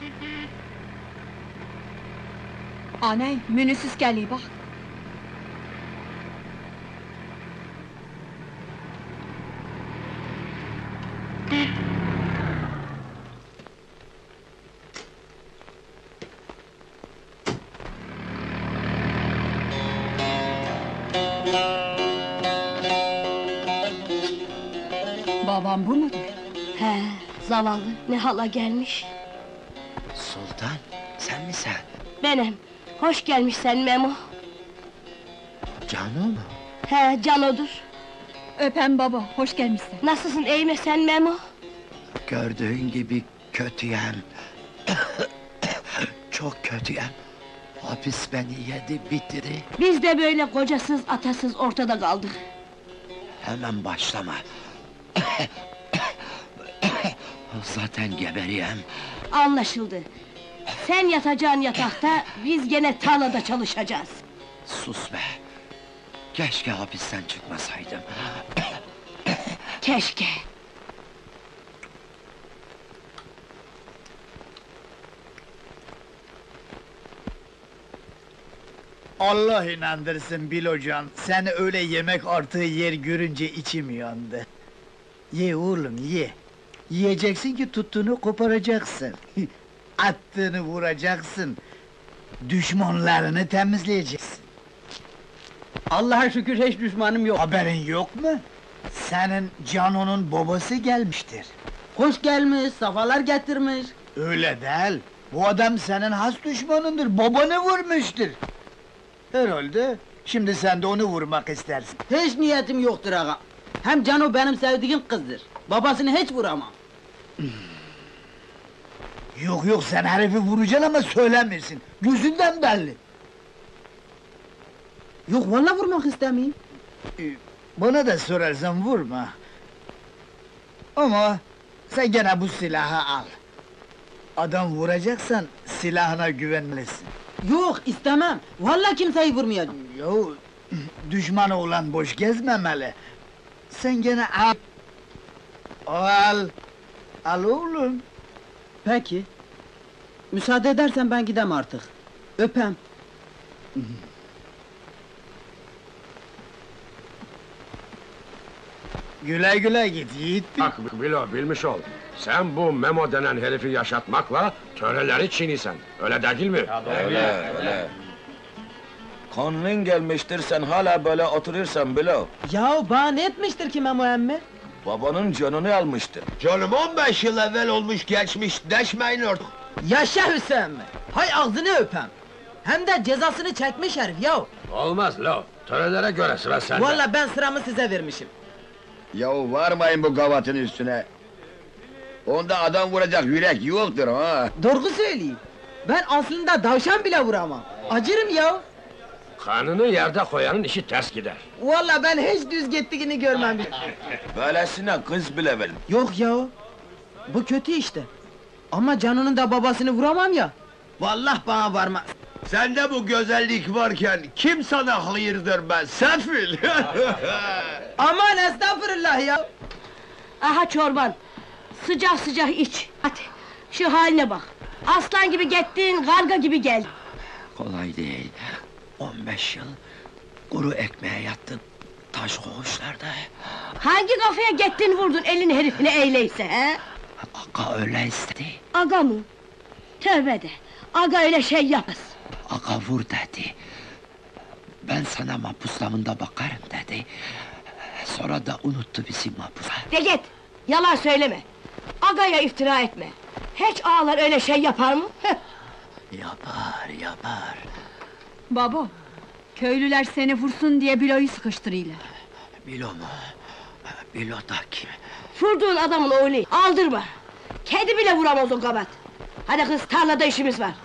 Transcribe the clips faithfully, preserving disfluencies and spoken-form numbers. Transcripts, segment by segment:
Aney, minibüs geliyor bak. Babam bu mudur? He, zavallı, ne hala gelmiş. Sultan, sen misin? Benim, hoş gelmişsen Memo. Canu mu? He, Cano'dur. Öpem baba, hoş gelmişsin. Nasılsın, iyi mi sen Memo? Gördüğün gibi kötüyem. Çok kötüyem. Hapis beni yedi, bitirdi. Biz de böyle kocasız, atasız ortada kaldık. Hemen başlama. Zaten geberiyem. Anlaşıldı. Sen yatacağın yatakta, biz gene tarlada çalışacağız. Sus be! Keşke hapisten çıkmasaydım. Keşke! Allah inandırsın Bilocan, sen öyle yemek artığı yer görünce içim yandı. Ye oğlum, ye! Yiyeceksin ki tuttuğunu koparacaksın. Attığını vuracaksın. Düşmanlarını temizleyeceksin. Allah'a şükür hiç düşmanım yok. Haberin yok mu? Senin Cano'nun babası gelmiştir. Hoş gelmiş, safalar getirmiş. Öyle değil, bu adam senin has düşmanındır, babanı vurmuştur. Herhalde, şimdi sen de onu vurmak istersin. Hiç niyetim yoktur ağa. Hem Cano benim sevdiğim kızdır. Babasını hiç vuramam. Yok yok, sen herifi vuracaksın ama söylemirsin, gözünden belli. Yok vallahi vurmak istemeyim. Ee, Bana da sorarsan vurma. Ama sen gene bu silahı al. Adam vuracaksan silahına güvenmelisin. Yok istemem. Vallahi kimseyi vurmayacağım. Yo, düşmanı olan boş gezmemeli. Sen gene al. Al. Al oğlum. Peki. Müsaade edersen ben gidem artık. Öpem. Güle güle git yiğit. Bak Bilo, bilmiş ol. Sen bu Memo denen herifi yaşatmakla töreleri çiğnisen, öyle değil mi? Öyle, öyle. Konun gelmiştir, sen hala böyle oturursan Bilo. Ya bana ne etmiştir ki Memo emmi? Babanın canını almıştır. Canım on beş yıl evvel olmuş geçmiş, deşmeyin artık. Yaşa Hüseyin mi? Hay ağzını öpem. Hem de cezasını çekmiş herif ya. Olmaz lo, törelere göre sıra sende. Vallahi ben sıramı size vermişim. Yahu varmayın bu gavatın üstüne. Onda adam vuracak yürek yoktur ha. Doğru söyleyeyim. Ben aslında davşan bile vuramam. Acırım ya. Kanını yerde koyanın işi ters gider. Vallahi ben hiç düz gittiğini görmemişim. Böylesine kız bile verin. Yok ya. Bu kötü işte. Ama Canı'nın da babasını vuramam ya. Vallahi bana varmaz. Sende bu güzellik varken kim sana hayırdır ben sefil? Aman estağfurullah ya. Aha çorban! Sıcak sıcak iç! Hadi, şu haline bak! Aslan gibi gittin, karga gibi geldin! Kolay değil. on beş yıl kuru ekmeğe yattın taş koğuşlarda. Hangi kafaya gittin vurdun elin herifine eyleyse he? Aga öyle istedi. Aga mı? Tövbe de! Aga öyle şey yapmaz! Aga vur dedi. Ben sana mahpuslamında bakarım dedi. Sonra da unuttu bizi mahpusa. De git! Yalan söyleme! Agaya iftira etme! Hiç ağalar öyle şey yapar mı? Heh. Yapar, yapar. Baba, köylüler seni vursun diye Bilo'yu sıkıştırıyorlar. Bilo mu? Bilo da kim? Vurduğun adamın oğlu, aldırma! Kedi bile vuramaz o kabat! Hadi kız, tarlada işimiz var!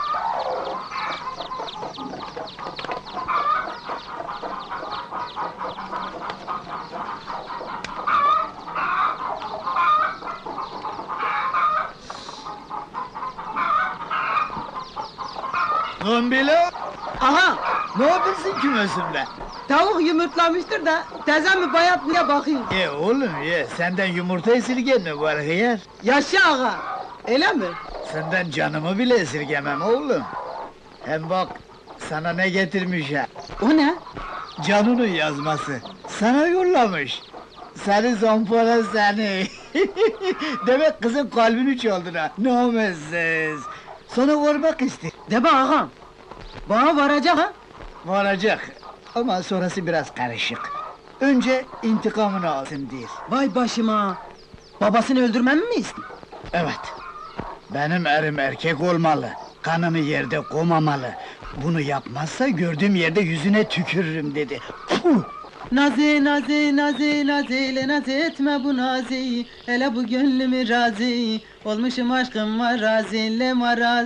Lan Bilo! Aha! Ne yapıyorsun kümesimle? Tavuk yumurtlamıştır da teyzem mi bayat diye bakayım. Ye oğlum ye, senden yumurta esirgen mi var hıyar? Yaşa ağa! Öyle mi? Senden canımı bile esirgemem oğlum. Hem bak, sana ne getirmiş ha? O ne? Canının yazması. Sana yollamış. Seni zampara seni. Demek kızın kalbini çaldın ha. Namussuz. Sana varmak istiyor. De bak ağam. Bana varacak ha? Varacak. Ama sonrası biraz karışık. Önce intikamını alsın diye. Vay başıma! Babasını öldürmemi mi istiyor? Evet. Benim erim erkek olmalı. Kanımı yerde koymamalı. Bunu yapmazsa gördüğüm yerde yüzüne tükürürüm dedi. Puh! Nazi, nazi, nazi, nazi, nazi etme bu nazi. Hele bu gönlümü razı. Olmuşum aşkım var razı, le maraz.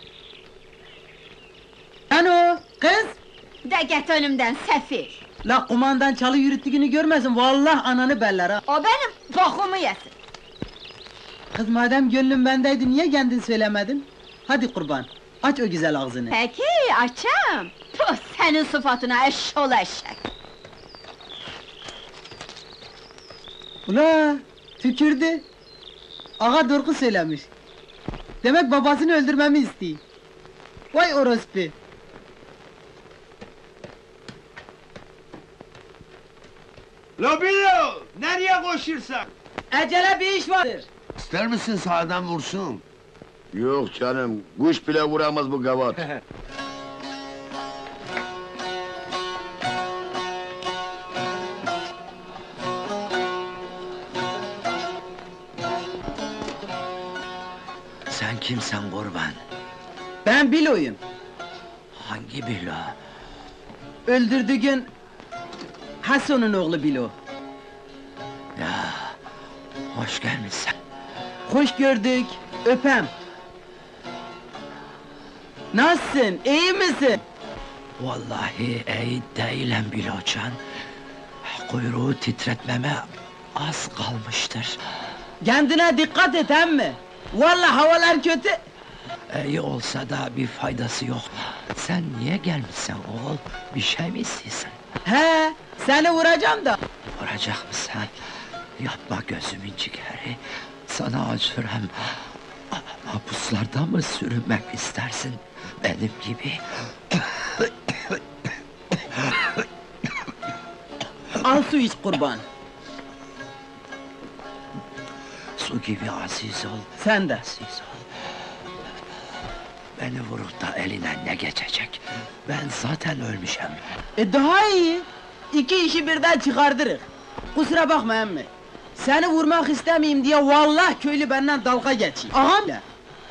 Ano, kız! De git önümden sefil! La kumandan çalı yürüttüğünü görmesin, vallahi ananı beller ha! O benim bokumu yesin! Kız madem gönlün bendeydi, niye kendin söylemedin? Hadi kurban, aç o güzel ağzını! Peki, açam! Puh, senin sıfatına eşşoğlu eşek! Ula, tükürdü! Ağa doğru söylemiş! Demek babasını öldürmemi istiyor! Vay orospu! Lobilo! Nereye koşursak? Acele bir iş vardır! İster misin sağdan vursun? Yok canım, kuş bile vuramaz bu gavat. Sen kimsen kurban? Ben Bilo'yum! Hangi bilo? Öldürdüğün... Hasan'ın oğlu Bilo! Ya, hoş gelmişsin. Hoş gördük, öpem! Nasılsın, iyi misin? Vallahi iyi değilim Bilocan. Kuyruğu titretmeme az kalmıştır. Kendine dikkat et emmi! Vallahi havalar kötü! İyi olsa da bir faydası yok. Sen niye gelmişsin oğul? Bir şey mi istiyorsun? He, seni vuracağım da! Vuracak mısın? Yapma gözümün ciğeri. Sana acırım. Mahpuslarda mı sürünmek istersin? Benim gibi. Al su iç kurban! Su gibi aziz ol. Sen de! Aziz ol. Beni vurup da eline ne geçecek? Ben zaten ölmüşüm. E daha iyi! İki işi birden çıkardırız! Kusura bakma emmi! Seni vurmak istemeyeyim diye vallahi köylü benden dalga geçiyor! Ağam ne?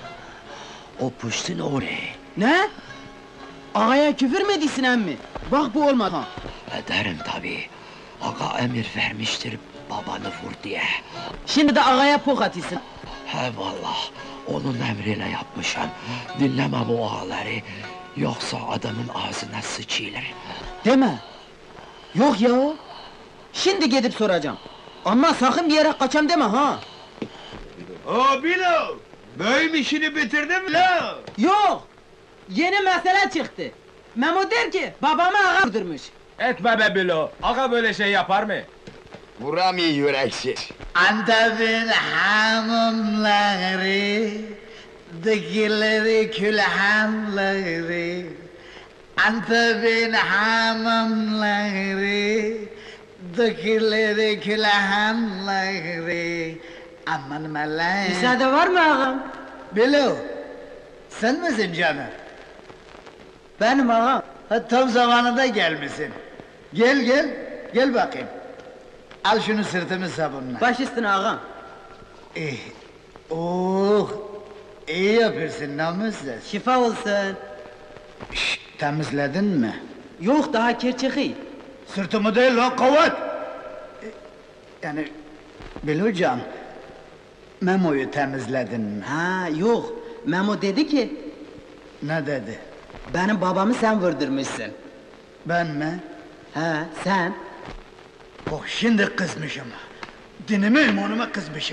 O puştun oraya. Ne? Ağaya küfür mü ediyorsun emmi? Bak bu olmadı ha! Ederim tabii. Aga emir vermiştir babanı vur diye. Şimdi de ağaya pok atıyorsun! He vallah, onun emriyle yapmışım. Dinleme bu ağaları, yoksa adamın ağzına sıçıyılır. Deme! Yok ya! Şimdi gidip soracağım! Ama sakın bir yere kaçam deme ha! O Bilo! Böğüm işini bitirdin mi la? Yok! Yeni mesele çıktı! Memo der ki, babamı ağa vurdurmuş! Etme be Bilo, aga böyle şey yapar mı? Vuramıyor yüreksiz. Antep'in hamamları, dikilleri külhanları. Antep'in hamamları, dikilleri külhanları. Aman melek! Müsaade var mı ağam? Bilo, sen misin canım? Benim ağam! Ha, tam zamanında gelmişsin. Gel gel, gel bakayım. Al şunu sırtımı sabunla. Baş üstüne ağam! Eh, oh, iyi yapıyorsun namussuz. Şifa olsun! Şşt, temizledin mi? Yok daha kerçeki! Sırtımı değil lan kavat! Eh, Yani, Bilocan, Memo'yu temizledin mi? Ha yok! Memo dedi ki, Ne dedi? benim babamı sen vurdurmuşsun! Ben mi? He, sen! Oh, şimdi kızmışım. Dinime imanıma kızmışım.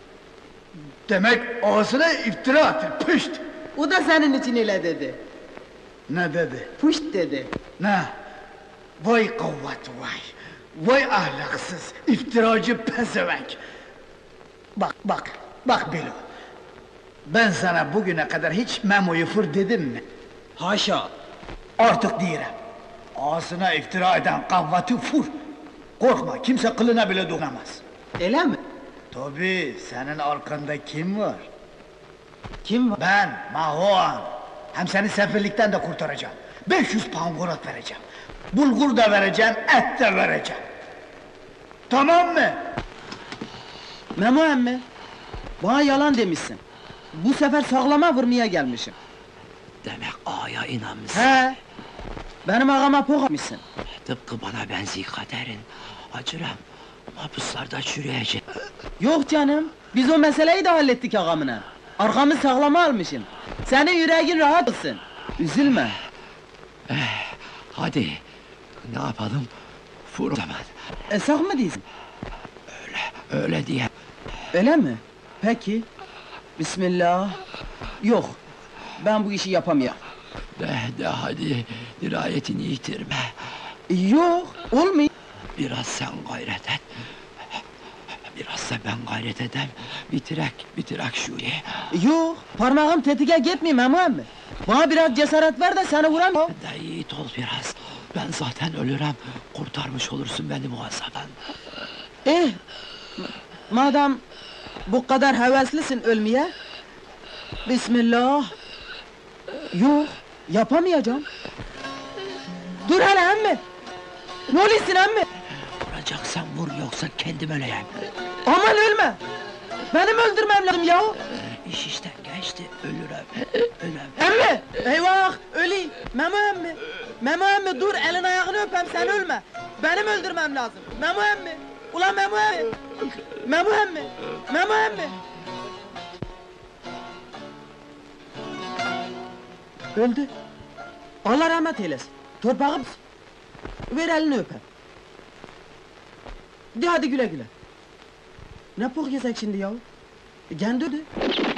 Demek ağzına iftira attın, pışt! O da senin için öyle dedi! Ne dedi? Puşt dedi! Ne? Vay kavvat vay! Vay ahlaksız, iftiracı pezevenk! Bak, bak, bak Bilo! Ben sana bugüne kadar hiç Memo'yu fır dedim mi? Haşa! Artık diyorum. Ağzına iftira eden kavvatı fır. Korkma, kimse kılına bile dokunamaz. Öyle mi? Tabii, senin arkanda kim var? Kim var? Ben, Mahoan. Hem seni sefillikten de kurtaracağım. beş yüz pound korat vereceğim. Bulgur da vereceğim, et de vereceğim. Tamam mı? Memo emmi, bana yalan demişsin. Bu sefer sağlama vurmaya gelmişim. Demek ağaya inanmışsın. He? Benim ağama pok atmışsın. Tıpkı bana benzi kaderin. Acıram, mahpuslarda çürüyecek. Yok canım, biz o meseleyi de hallettik ağamına. Arkamı sağlama almışım. Senin yüreğin rahat olsun. Üzülme. Hadi, ne yapalım? Fır o zaman. Esak mı diyorsun? Öyle diye. Öyle mi? Peki. Bismillah. Yok, ben bu işi yapamıyorum. De, de hadi, dirayetini yitirme. Yok, olmuyor. Biraz sen gayret et. Biraz da ben gayret edem. Bitirek, bitirek şu işi. Yok, parmağım tetike gitmiyor Memo emmi. Bana biraz cesaret ver de seni vuram. De yiğit ol biraz. Ben zaten ölürüm. Kurtarmış olursun beni bu azaptan. Eh, madem bu kadar heveslisin ölmeye, Bismillah. Yok, yapamayacağım. Dur hele emmi. Ne oluyorsun emmi? Vuracaksan vur yoksa kendim öleyim. Aman ölme. Benim öldürmem lazım yahu. İş işten geçti, ölürüm, ölürüm. Emmi! Eyvah! Öleyim! Memo emmi! Memo emmi dur, elin ayağını öpem, sen ölme! Benim öldürmem lazım! Memo emmi! Ulan Memo emmi! Memo emmi! Memo emmi! Öldü! Allah rahmet eylesin! Torpağım! Ver elini öpem! De hadi güle güle! Ne pok yesek şimdi yahu? Kendi ödü!